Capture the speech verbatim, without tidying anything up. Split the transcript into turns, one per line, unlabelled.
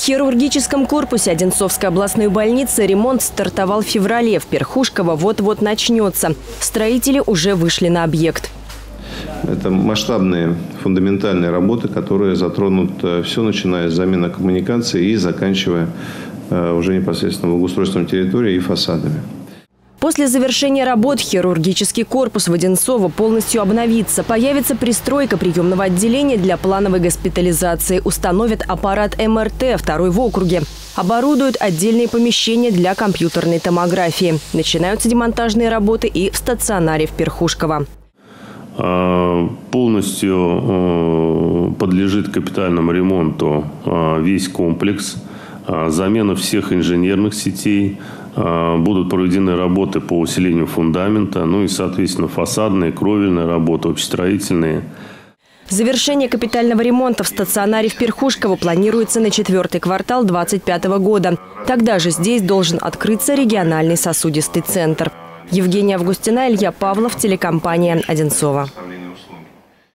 хирургическом корпусе Одинцовской областной больницы ремонт стартовал в феврале. В Перхушково вот-вот начнется. Строители уже вышли на объект.
Это масштабные фундаментальные работы, которые затронут все, начиная с замены коммуникаций и заканчивая уже непосредственно благоустройством территории и фасадами.
После завершения работ хирургический корпус в Одинцово полностью обновится. Появится пристройка приемного отделения для плановой госпитализации. Установят аппарат эм эр тэ, второй в округе. Оборудуют отдельные помещения для компьютерной томографии. Начинаются демонтажные работы и в стационаре в Перхушково.
Полностью подлежит капитальному ремонту весь комплекс. Замена всех инженерных сетей. Будут проведены работы по усилению фундамента, ну и, соответственно, фасадные, кровельные работы, общестроительные.
Завершение капитального ремонта в стационаре в Перхушково планируется на четвертый квартал две тысячи двадцать пятого года. Тогда же здесь должен открыться региональный сосудистый центр. Евгения Августина, Илья Павлов, телекомпания «Одинцово».